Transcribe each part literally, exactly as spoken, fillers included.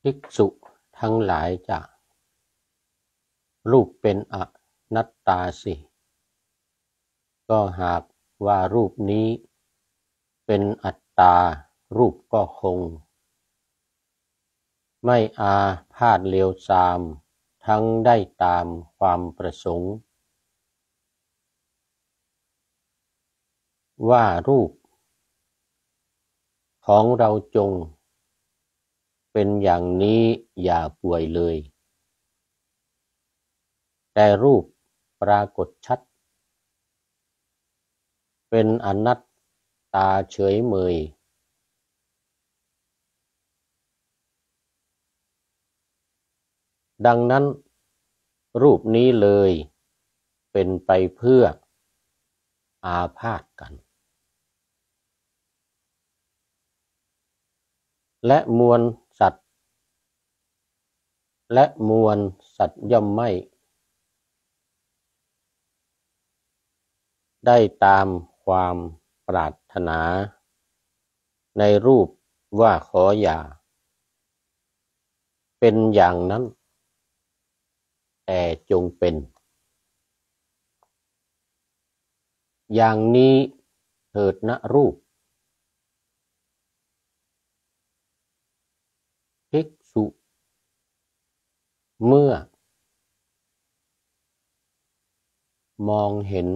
ภิกษุทั้งหลายจะรูปเป็นอนัตตาสิก็หากว่ารูปนี้เป็นอัตตารูปก็คงไม่อาพาธเลวทรามทั้งได้ตามความประสงค์ว่ารูปของเราจงเป็นอย่างนี้อย่าป่วยเลยแต่รูปปรากฏชัดเป็นอนัตตาเฉยเมยดังนั้นรูปนี้เลยเป็นไปเพื่ออาพาธกันและมวลสัตว์และมวลสัตว์ย่อมไม่ได้ตามความปรารถนาในรูปว่าขออย่าเป็นอย่างนั้นแต่จงเป็นอย่างนี้เถิดนะรูปภิกษุเมื่อมองเห็น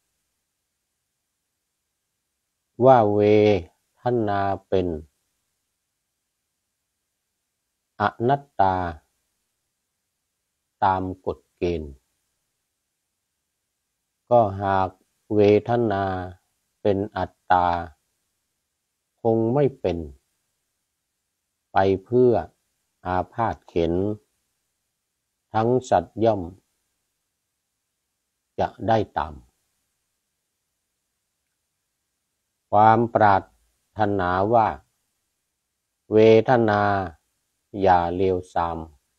ว่าเวทนาเป็นอนัตตาตามกฎเกณฑ์ก็หากเวทนาเป็นอัตตาคงไม่เป็นไปเพื่ออาพาธเข็ญทั้งสัตว์ย่อมจะได้ตามความปรารถนาว่าเวทนาอย่าเลวทราม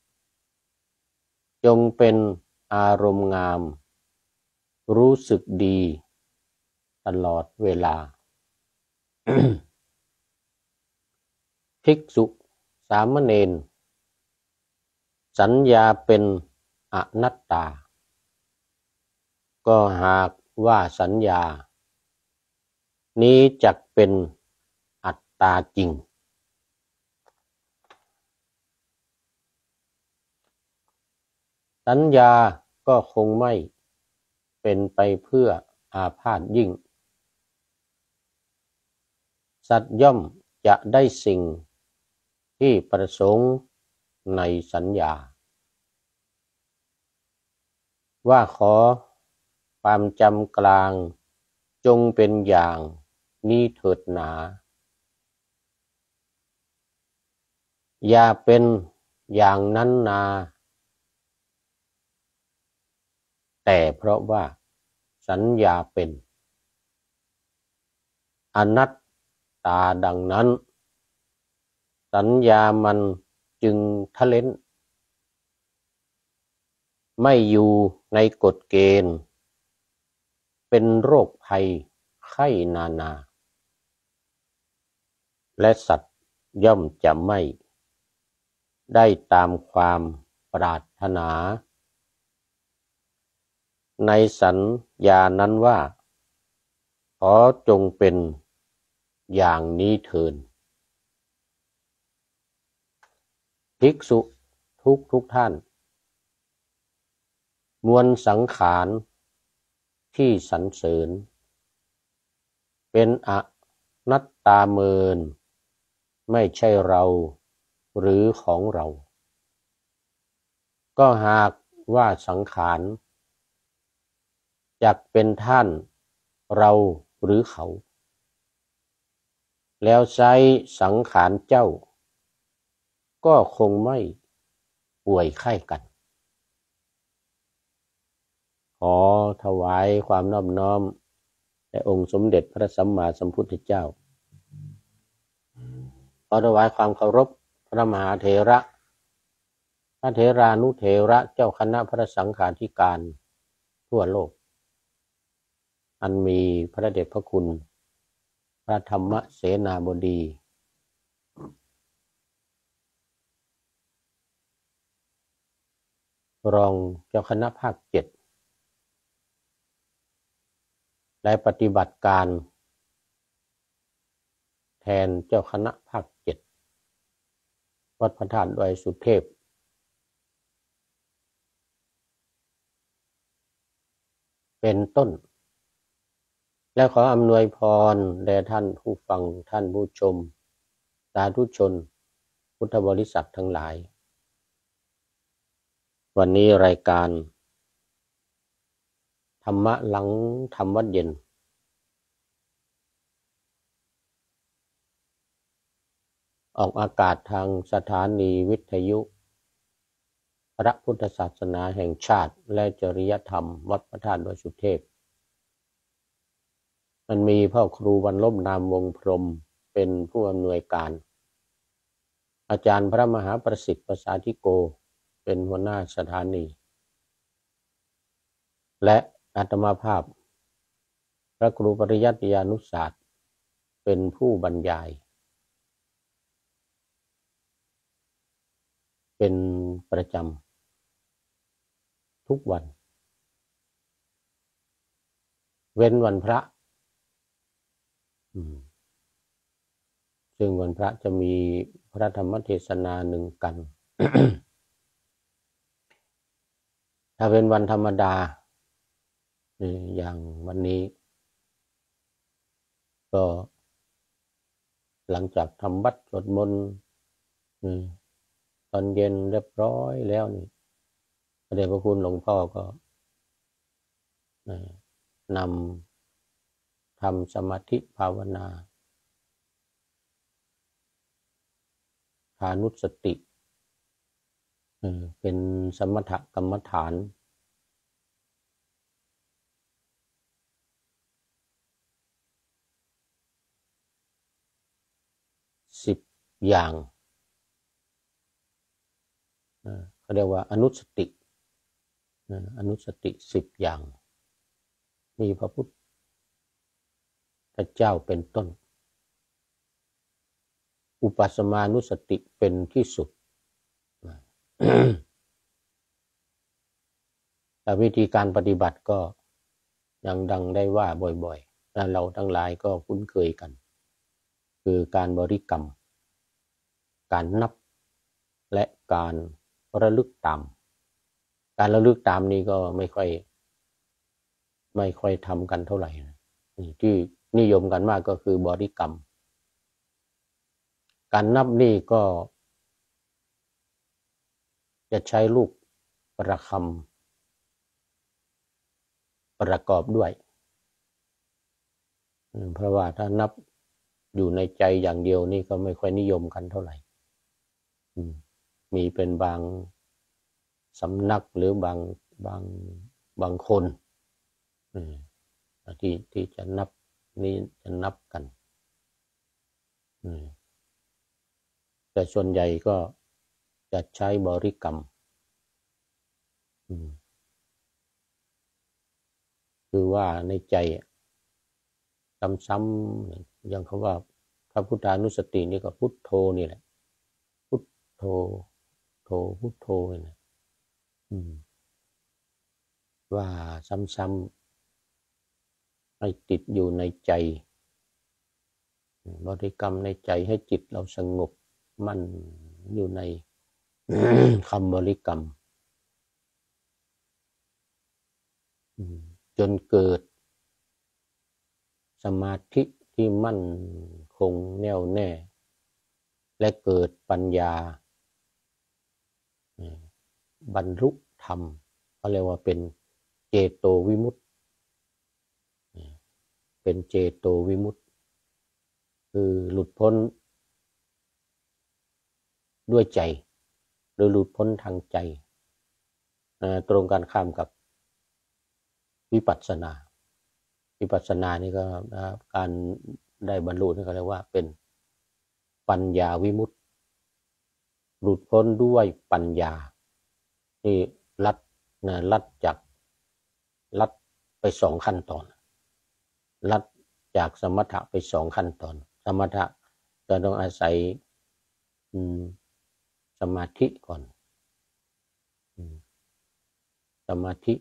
จงเป็นอารมณ์งามรู้สึกดีตลอดเวลา ภิกษุสามเณรสัญญาเป็นอนัตตาก็หากว่าสัญญานี้จักเป็นอัตตาจริงสัญญาก็คงไม่เป็นไปเพื่ออาพาธยิ่งสัตว์ย่อมจะได้สิ่งที่ประสงค์ในสัญญาว่าขอความจำกลางจงเป็นอย่างนี้เถิดหนาอย่าเป็นอย่างนั้นนาแต่เพราะว่าสัญญาเป็นอนัตตาดังนั้นสัญญามันจึงทะเล้นไม่อยู่ในกฎเกณฑ์เป็นโรคภัยไข้นานาและสัตว์ย่อมจะไม่ได้ตามความปรารถนาในสัญญานั้นว่าขอจงเป็นอย่างนี้เถิดภิกษุทุกทุกท่านมวลสังขารที่สรรเสริญเป็นอนัตตาเมินไม่ใช่เราหรือของเราก็หากว่าสังขารจักเป็นท่านเราหรือเขาแล้วใช้สังขารเจ้าก็คงไม่ป่วยไข้กันขอถวายความนอบน้อมแด่องค์สมเด็จพระสัมมาสัมพุทธเจ้าขอถวายความเคารพพระมหาเถระพระเถรานุเถระเจ้าคณะพระสังฆาธิการทั่วโลกอันมีพระเดชพระคุณพระธรรมเสนาบดีรองเจ้าคณะภาคเจ็ดได้ปฏิบัติการแทนเจ้าคณะภาคเจ็ดวัดพระธาตุดอยสุเทพเป็นต้นและขออำนวยพรแด่ท่านผู้ฟังท่านผู้ชมสาธุชนพุทธบริษัททั้งหลายวันนี้รายการธรรมะหลังธรรมวัดเย็นออกอากาศทางสถานีวิทยุพระพุทธศาสนาแห่งชาติและจริยธรรมวัดพระธาตุดอยสุเทพมันมีพ่อครูบรรลบนามวงพรหมเป็นผู้อำนวยการอาจารย์พระมหาประสิทธิ์ประสาธิโกเป็นหัวหน้าสถานีและอาตมาภาพพระครูปริยัติยานุศาสตร์เป็นผู้บรรยายเป็นประจำทุกวันเว้นวันพระซึ่งวันพระจะมีพระธรรมเทศนาหนึ่งกัน ถ้าเป็นวันธรรมดาอย่างวันนี้ก็หลังจากทำวัดสวดมนต์ตอนเย็นเรียบร้อยแล้วนี่พระเดชพระคุณหลวงพ่อก็นำทำสมาธิภาวนาฐานุสติเป็นสมถกรรมฐานสิบอย่างเขาเรียกว่าอนุสติอนุสติสิบอย่างมีพระพุทธเจ้าเป็นต้นอุปัสสมานุสติเป็นที่สุด แต่วิธีการปฏิบัติก็ยังดังได้ว่าบ่อยๆและเราทั้งหลายก็คุ้นเคยกันคือการบริกรรมการนับและการระลึกตามการระลึกตามนี้ก็ไม่ค่อยไม่ค่อยทำกันเท่าไหร่ที่นิยมกันมากก็คือบริกรรมการนับนี่ก็จะใช้ลูกประคำประกอบด้วยเพราะว่าถ้านับอยู่ในใจอย่างเดียวนี่ก็ไม่ค่อยนิยมกันเท่าไหร่มีเป็นบางสำนักหรือบางบางบางคนที่ที่จะนับนี่จะนับกันแต่ส่วนใหญ่ก็จะใช้บริกรรมคือว่าในใจซ้ำๆอย่างคำว่าพระพุทธานุสตินี่ก็พุทโธนี่แหละพุทโธโธพุทโธนี่นะว่าซ้ำๆให้ติดอยู่ในใจบริกรรมในใจให้จิตเราสงบมั่นอยู่ใน คำบริกรรมจนเกิดสมาธิที่มั่นคงแน่วแน่และเกิดปัญญาบรรลุธรรมเขาเรียกว่าเป็นเจโตวิมุตติเป็นเจโตวิมุตติคือหลุดพ้นด้วยใจหรือหลุดพ้นทางใจตรงกันข้ามกับวิปัสสนาวิปัสสนานี่ก็การได้บรรลุนี่เขาเรียกว่าเป็นปัญญาวิมุตติหลุดพ้นด้วยปัญญาที่ลัดนะลัดจากลัดไปสองขั้นตอนลัดจากสมถะไปสองขั้นตอนสมถะจะต้องอาศัยสมาธิก่อนมาธิ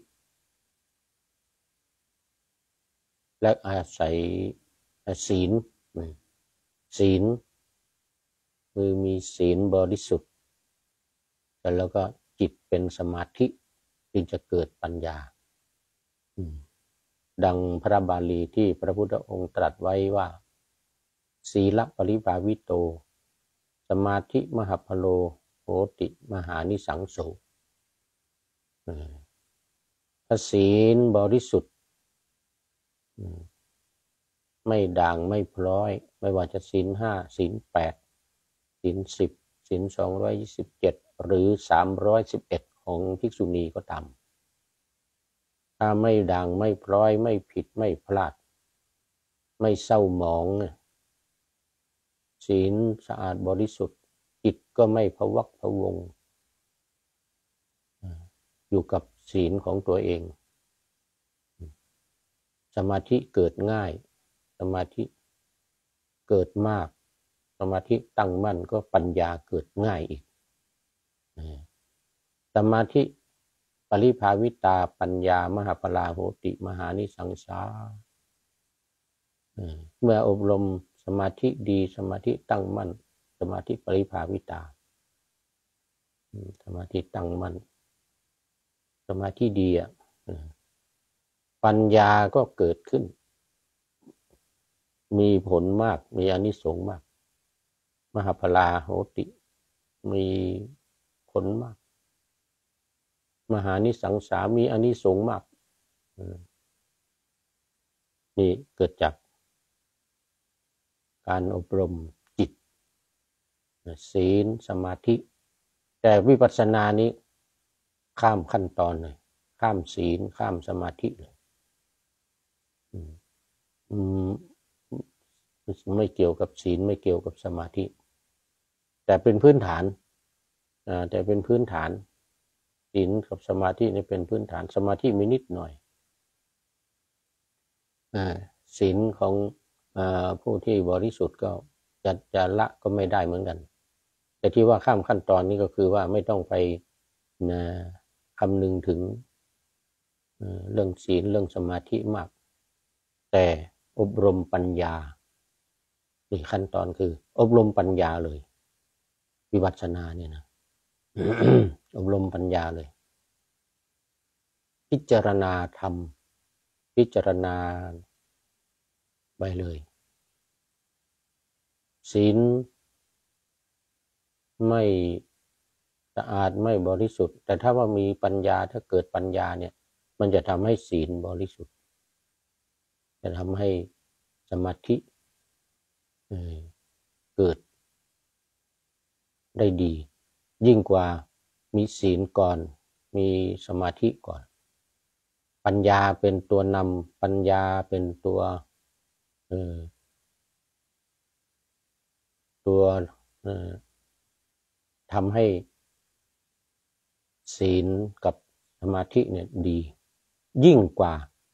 และอาศัยศีลศีลคือมีศีลบริสุทธิ์แล้วก็จิตเป็นสมาธิจึงจะเกิดปัญญาดังพระบาลีที่พระพุทธองค์ตรัสไว้ว่าศีลปริภาวิโตสมาธิมหพโลโหติมหานิสังโสถ้าศีลบริสุทธิ์ไม่ด่างไม่พร้อยไม่ว่าจะศีลห้าศีลแปดศีลสิบศีลสองร้อยยี่สิบเจ็ดหรือสามร้อยสิบเอ็ดของภิกษุณีก็ตามถ้าไม่ด่างไม่พร้อยไม่ผิดไม่พลาดไม่เศร้าหมองศีลสะอาดบริสุทธิ์จิตก็ไม่พะวักพะวงอยู่กับศีลของตัวเองสมาธิเกิดง่ายสมาธิเกิดมากสมาธิตั้งมั่นก็ปัญญาเกิดง่ายอีกสมาธิปริภาวิตาปัญญามหาปลาโหติมหานิสังสาเมื่ออบรมสมาธิดีสมาธิตั้งมั่นสมาธิปริภาวิตาสมาธิตั้งมั่นสมาธิดีอ่ะปัญญาก็เกิดขึ้นมีผลมากมีอานิสงส์มากมหาพลาโหติมีผลมากมหานิสังสามีอานิสงส์มากนี่เกิดจากการอบรมจิตศีลสมาธิแต่วิปัสสนานี้ข้ามขั้นตอนเลยข้ามศีลข้ามสมาธิเลยไม่เกี่ยวกับศีลไม่เกี่ยวกับสมาธิแต่เป็นพื้นฐานแต่เป็นพื้นฐานศีลกับสมาธินี่เป็นพื้นฐานสมาธิมีนิดหน่อยศีลของผู้ที่บริสุทธิ์ก็จะจะละก็ไม่ได้เหมือนกันแต่ที่ว่าข้ามขั้นตอนนี้ก็คือว่าไม่ต้องไปนะคำนึงถึงเรื่องศีลเรื่องสมาธิมากแต่อบรมปัญญานี่ขั้นตอนคืออบรมปัญญาเลยวิปัสสนาเนี่ยนะ อบรมปัญญาเลยพิจารณาธรรมพิจารณาไปเลยศีลไม่สะอาดไม่บริสุทธิ์แต่ถ้าว่ามีปัญญาถ้าเกิดปัญญาเนี่ยมันจะทำให้ศีลบริสุทธิ์จะทำให้สมาธิเกิดได้ดียิ่งกว่ามีศีลก่อนมีสมาธิก่อนปัญญาเป็นตัวนำปัญญาเป็นตัวเอ่อตัวเอ่อทำให้ศีลกับสมาธิเนี่ยดียิ่งกว่า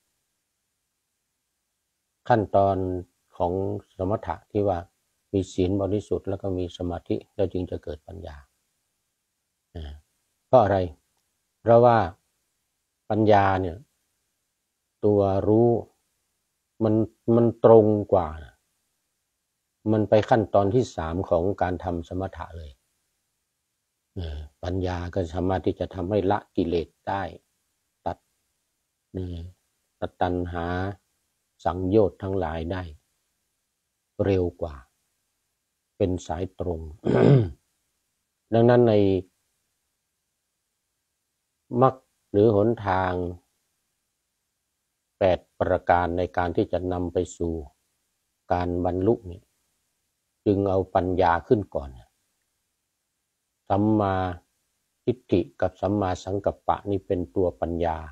ขั้นตอนของสมถะที่ว่ามีศีลบริสุทธิ์แล้วก็มีสมาธิแล้วจึงจะเกิดปัญญาเพราะอะไรเพราะว่าปัญญาเนี่ยตัวรู้มันมันตรงกว่ามันไปขั้นตอนที่สามของการทำสมถะเลยปัญญาก็สามารถที่จะทำให้ละกิเลสได้ตัดตัดตัณหาสังโยชน์ทั้งหลายได้เร็วกว่าเป็นสายตรง ดังนั้นในมรรคหรือหนทางแปดประการในการที่จะนำไปสู่การบรรลุเนี่ยจึงเอาปัญญาขึ้นก่อนสัมมาทิฏฐิกับสัมมาสังกัปปะนี่เป็นตัวปัญญา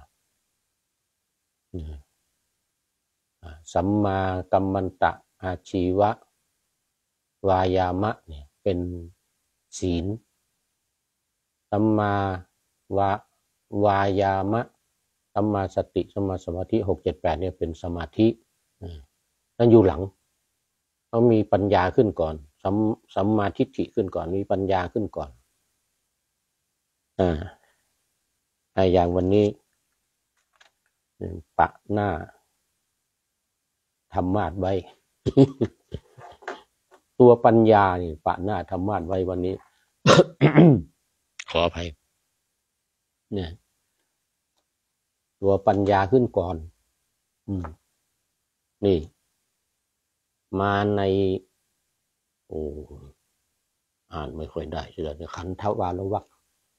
สัมมากัมมันตะอาชีวะวายามะเนี่ยเป็นศีลสัมมาวาวายามะสัมมาสติสัมมาสมาธิหกเจ็ดแปดเนี่ยเป็นสมาธินั่นอยู่หลังต้องมีปัญญาขึ้นก่อนสัมสัมมาทิฏฐิขึ้นก่อนมีปัญญาขึ้นก่อนอ่าอย่างวันนี้ปะหน้าธรรมาสไว้ ตัวปัญญานี่ปะหน้าธรรมาสไว้วันนี้ ขออภัยเนี่ยตัวปัญญาขึ้นก่อนอืมนี่มาในโอ้อ่านไม่ค่อยได้เสียแต่ขันธวารวรรค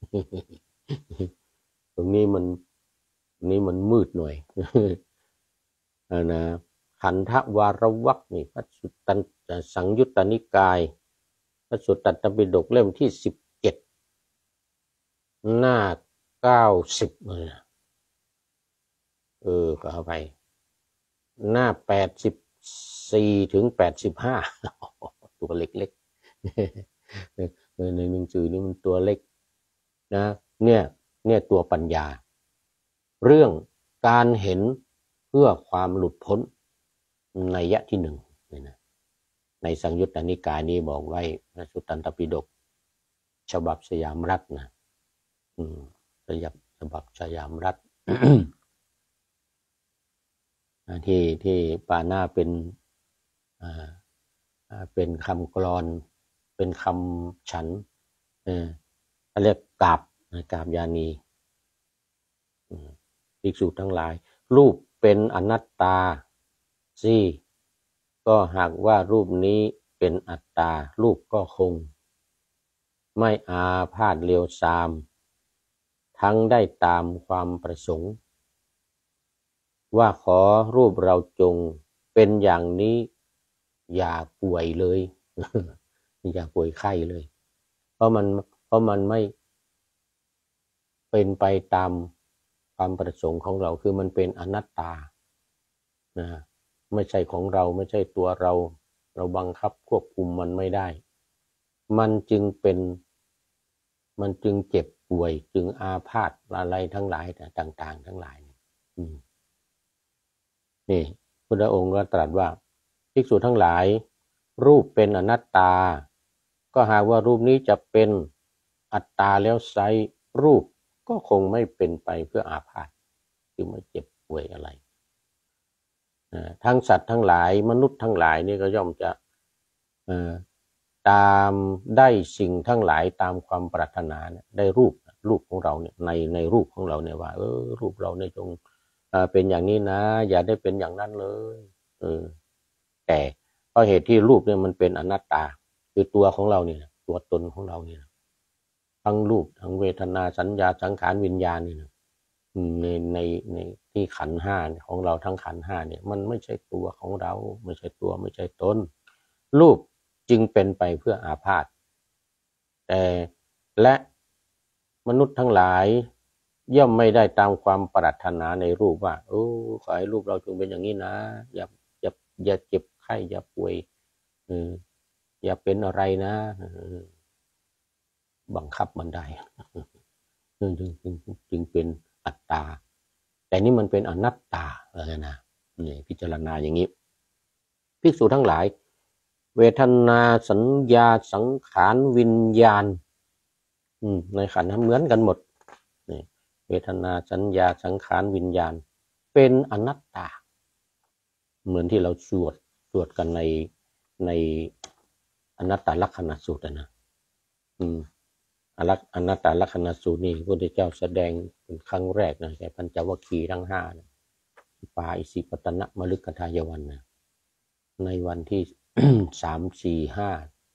ตรงนี้มันตรงนี้มันมืดหน่อย นะขันธวารวรรคนี่พระสุตตันสังยุตตนิกายพระสุตตันตปิฎกเล่มที่สิบเจ็ดหน้าเก้าสิบเลยเออขออภัยหน้าแปดสิบสี่ถึงแปดสิบห้าตัวเล็กๆในหนังสือนี่มันตัวเล็กนะเนี่ยเนี่ยตัวปัญญาเรื่องการเห็นเพื่อความหลุดพ้นนัยยะที่หนึ่งนี่นะในสังยุตตนิกายนี้บอกไว้พระสุตตันตปิฎกฉบับสยามรัฐนะอืมฉบับฉบับสยามรัฐ ที่ที่ปาหน้าเป็นอ่าเป็นคำกลอนเป็นคำฉันเออเรียกกาบกาบยานีภิกษุทั้งหลายรูปเป็นอนัตตาสิก็หากว่ารูปนี้เป็นอัตตารูปก็คงไม่อาพาธเลวทรามทั้งได้ตามความประสงค์ว่าขอรูปเราจงเป็นอย่างนี้อย่าป่วยเลย อย่าป่วยไข้เลยเพราะมันเพราะมันไม่เป็นไปตามความประสงค์ของเราคือมันเป็นอนัตตานะไม่ใช่ของเราไม่ใช่ตัวเราเราบังคับควบคุมมันไม่ได้มันจึงเป็นมันจึงเจ็บป่วยจึงอาพาธอะไรทั้งหลายต่างๆทั้งหลายนี่พุทธองค์ก็ตรัสว่าภิกษุทั้งหลายรูปเป็นอนัตตาก็หากว่ารูปนี้จะเป็นอัตตาแล้วไซรูปก็คงไม่เป็นไปเพื่ออาพาธคือไม่เจ็บป่วยอะไรทั้งสัตว์ทั้งหลายมนุษย์ทั้งหลายนี่ก็ย่อมจะตามได้สิ่งทั้งหลายตามความปรารถนาเนี่ยได้รูปรูปของเราเนี่ยในในรูปของเราเนี่ยว่าเออรูปเราเนี่ยจงเป็นอย่างนี้นะอย่าได้เป็นอย่างนั้นเลยเออแต่เพราะเหตุที่รูปเนี่ยมันเป็นอนัตตาคือตัวของเราเนี่ยตัวตนของเราเนี่ยทั้งรูปทั้งเวทนาสัญญาสังขารวิญญาณนี่นะในในในที่ขันธ์ห้าของเราทั้งขันธ์ห้าเนี่ยมันไม่ใช่ตัวของเราไม่ใช่ตัวไม่ใช่ตนรูปจึงเป็นไปเพื่ออาพาธแต่และมนุษย์ทั้งหลายย่อมไม่ได้ตามความปรารถนาในรูปว่าโอ้ขอให้รูปเราจงเป็นอย่างนี้นะอย่าอย่าอย่าเจ็บไข้อย่าป่วยเอออย่าเป็นอะไรนะบังคับมันได้จึงจึงจึงจึงเป็นอัตตาแต่นี่มันเป็นอนัตตาอะไรนะนี่พิจารณาอย่างนี้ภิกษุทั้งหลายเวทนาสัญญาสังขารวิญญาณในขันธ์เหมือนกันหมดนี่เวทนาสัญญาสังขารวิญญาณเป็นอนัตตาเหมือนที่เราสวดสวดกันในในอนัตตลักษณสูตรนะอืมอนัตตลักษณสูตรนี่พระพุทธเจ้าแสดงเป็นครั้งแรกนะแก่ปัญจวัคคีย์ทั้งห้านะปาอิสิปตนะมฤคทายวันนะในวันที่ สามสี่ห้า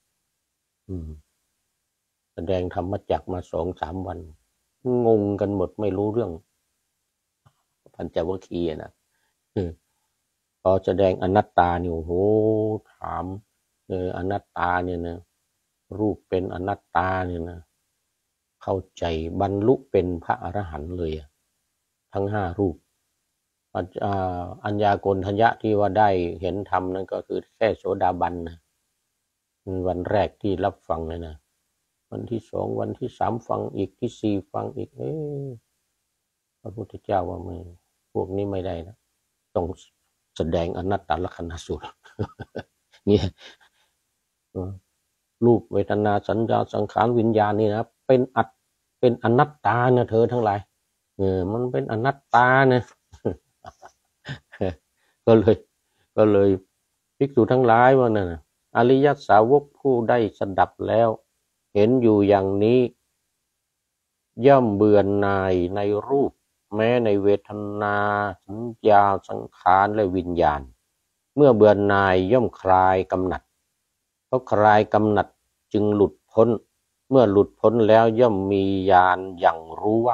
แสดงธรรมจักรมาสองสามวันงงกันหมดไม่รู้เรื่องปัญจวัคคีย์นะพอแสดงอนัตตาเนี่ยโอ้โหถามเอออนัตตาเนี่ยนะรูปเป็นอนัตตาเนี่ยนะเข้าใจบรรลุเป็นพระอรหันต์เลยทั้งห้ารูปอัญญาโกณทัญญะที่ว่าได้เห็นธรรมนั่นก็คือแค่โสดาบันนะวันแรกที่รับฟังเลยนะวันที่สองวันที่สามฟังอีกที่สี่ฟังอีกเอ๊ะพระพุทธเจ้าว่าไม่พวกนี้ไม่ได้นะต้องแสดงอนัตตลักษณสูตรเนี่ยรูปเวทนาสัญญาสังขารวิญญาณนี่นะเป็นอัตเป็นอนัตตานะเธอทั้งหลายเออมันเป็นอนัตตานะก็เลยก็เลยภิกษุทั้งหลายว่านั่นน่ะอริยสาวกผู้ได้สดับแล้วเห็นอยู่อย่างนี้ย่อมเบื่อหน่ายในรูปแม้ในเวทนาสัญญาสังขารและวิญญาณเมื่อเบื่อหน่ายย่อมคลายกำหนัดเพราะคลายกำหนัดจึงหลุดพ้นเมื่อหลุดพ้นแล้วย่อมมีญาณอย่างรู้ว่า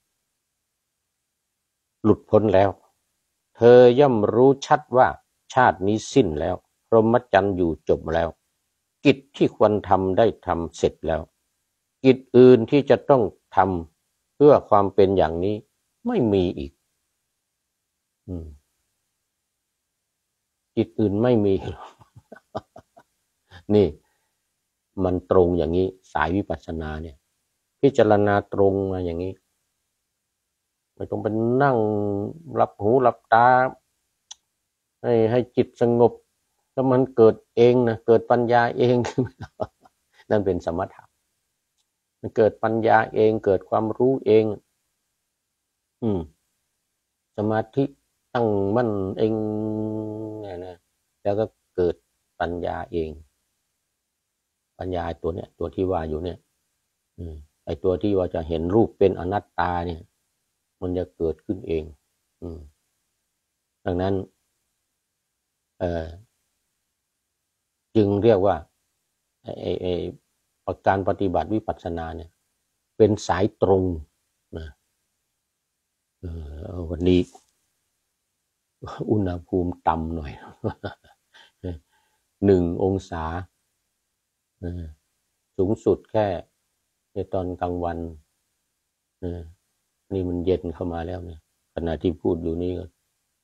หลุดพ้นแล้วเธอย่อมรู้ชัดว่าชาตินี้สิ้นแล้วพรหมจรรย์อยู่จบแล้วกิจที่ควรทำได้ทำเสร็จแล้วกิจอื่นที่จะต้องทำเพื่อความเป็นอย่างนี้ไม่มีอีกกิจอื่นไม่มี นี่มันตรงอย่างนี้สายวิปัสสนาเนี่ยพิจารณาตรงมาอย่างนี้ไม่ต้องไปนั่งหลับหูหลับตาให้ให้จิตสงบแล้วมันเกิดเองนะเกิดปัญญาเอง นั่นเป็นสมถะมันเกิดปัญญาเองเกิดความรู้เองอืมสมาธิตั้งมั่นเองเนี่ยนะแล้วก็เกิดปัญญาเองปัญญาตัวเนี้ยตัวที่ว่าอยู่เนี่ยอืมไอตัวที่ว่าจะเห็นรูปเป็นอนัตตาเนี่ยมันจะเกิดขึ้นเองอืมดังนั้นเอ่อจึงเรียกว่าไอไอไอการปฏิบัติวิปัสสนาเนี่ยเป็นสายตรงนะเออวันนี้อุณหภูมิต่ำหน่อย หนึ่งองศาสูงสุดแค่ในตอนกลางวันนี่มันเย็นเข้ามาแล้วเนี่ยขณะที่พูดอยู่นี่ก็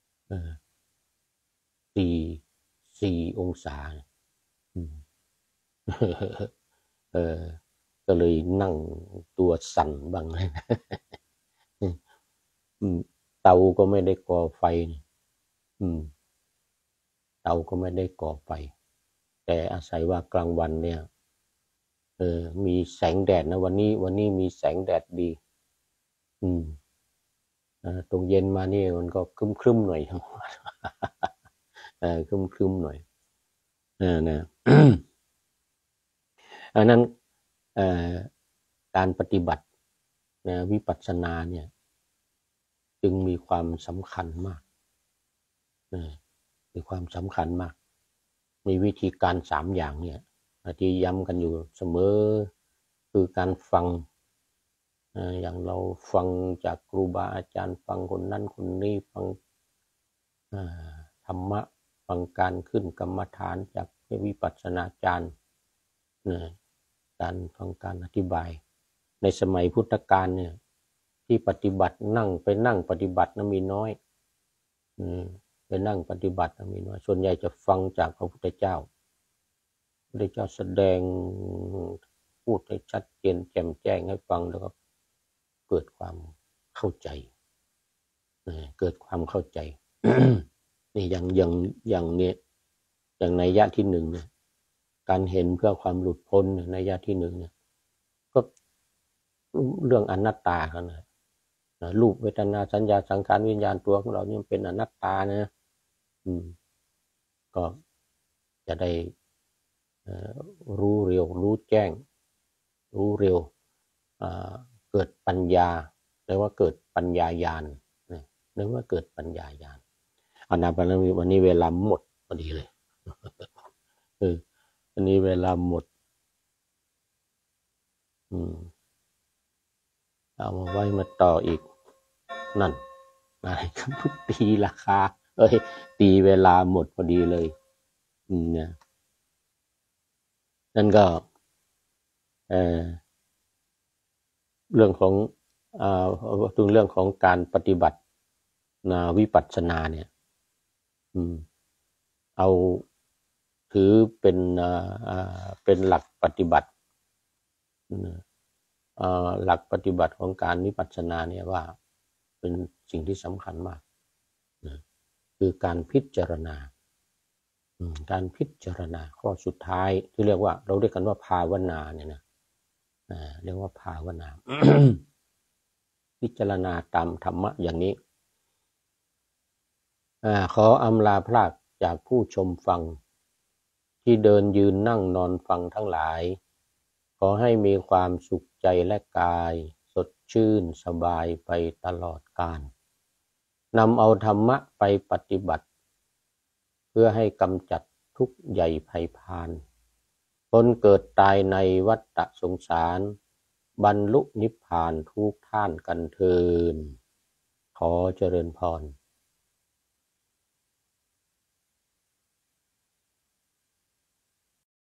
สี่สี่องศาเออก็เลยนั่งตัวสั่นบ้างเตาก็ไม่ได้ก่อไฟเตาก็ไม่ได้ก่อไฟแต่อาศัยว่ากลางวันเนี่ยเออมีแสงแดดนะวันนี้วันนี้มีแสงแดดดีอืมตรงเย็นมานี่มันก็ครึ้มๆหน่อยเออครึ้มๆหน่อยเออนะอันนั้นเอ่อการปฏิบัตินะวิปัสสนาเนี่ยจึงมีความสำคัญมากนะมีความสำคัญมากมีวิธีการสามอย่างเนี่ยที่ย้ำกันอยู่เสมอคือการฟังอย่างเราฟังจากครูบาอาจารย์ฟังคนนั้นคนนี้ฟังธรรมะฟังการขึ้นกรรมฐานจากวิปัสสนาจารย์การฟังการอธิบายในสมัยพุทธกาลเนี่ยที่ปฏิบัตินั่งไปนั่งปฏิบัตินั้นมีน้อยไปนั่งปฏิบัตินั้นมีน้อยส่วนใหญ่จะฟังจากพระพุทธเจ้าพระพุทธเจ้าแสดงพูดให้ชัดเจนแจ่มแจ้งให้ฟังแล้วก็เกิดความเข้าใจเกิดความเข้าใจ นี่อย่างอย่างอย่างนี้อย่างในยะที่หนึ่งเนี่ยการเห็นเพื่อความหลุดพ้นในยะที่หนึ่งเนี่ยก็เรื่องอนัตตากันนะรูปเวทนาสัญญาสังขารวิญญาณตัวของเราเนี่ยเป็นอนัตตานะอืมก็จะได้รู้เร็วรู้แจ้งรู้เร็วเกิดปัญญาเรียกว่าเกิดปัญญาญาณเรียกว่าเกิดปัญญาญาณเอานาวันนี้วันนี้เวลาหมดพอดีเลยเออวันนี้เวลาหมดอืมเอามาไว้มาต่ออีกนั่นอะไรครับตีราคาเอ้ยตีเวลาหมดพอดีเลยอืมเนี่ยนั่นก็เออเรื่องของอ่าถึงเรื่องของการปฏิบัตินาวิปัสสนาเนี่ยอืมเอาถือเป็นอ่าเป็นหลักปฏิบัติอ่าหลักปฏิบัติของการวิปัสสนาเนี่ยว่าเป็นสิ่งที่สำคัญมากคือการพิจารณาการพิจารณาข้อสุดท้ายที่เรียกว่าเราเรียกกันว่าภาวนาเนี่ยนะเรียกว่าภาวนา พิจารณาตามธรรมะอย่างนี้อ่าขออำลาพรากจากผู้ชมฟังที่เดินยืนนั่งนอนฟังทั้งหลายขอให้มีความสุขใจและกายสดชื่นสบายไปตลอดกาลนำเอาธรรมะไปปฏิบัติเพื่อให้กำจัดทุกข์ใหญ่ไพพานพ้นเกิดตายในวัฏสงสารบรรลุนิพพานทุกท่านกันเทอญขอเจริญพร